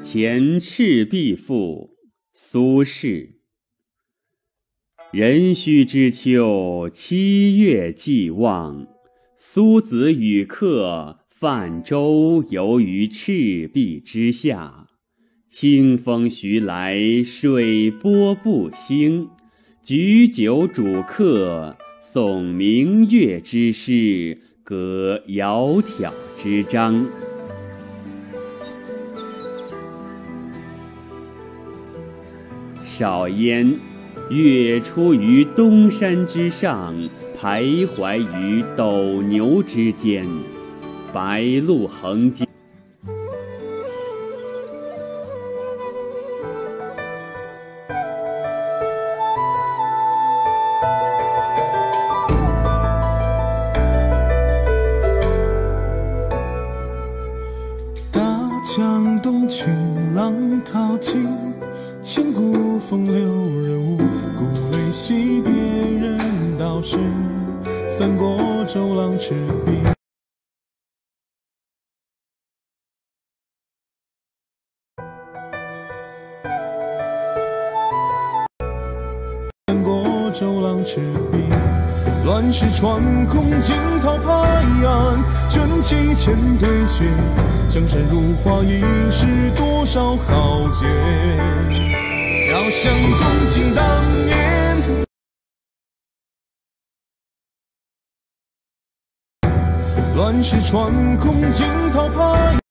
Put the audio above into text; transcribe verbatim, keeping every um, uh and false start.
前赤壁赋，苏轼。壬戌之秋，七月既望，苏子与客泛舟游于赤壁之下。清风徐来，水波不兴。举酒属客，诵明月之诗，歌窈窕之章。少焉，月出于东山之上，徘徊于斗牛之间。白露横间， 大江东去，浪淘尽，千古风流人物。故垒西别人道是，三国周郎赤壁。三国周郎赤壁，乱世穿空，惊涛拍岸，卷起千堆雪。江山如画，一时多少豪杰。遥想东晋当年，乱世穿空，惊涛拍。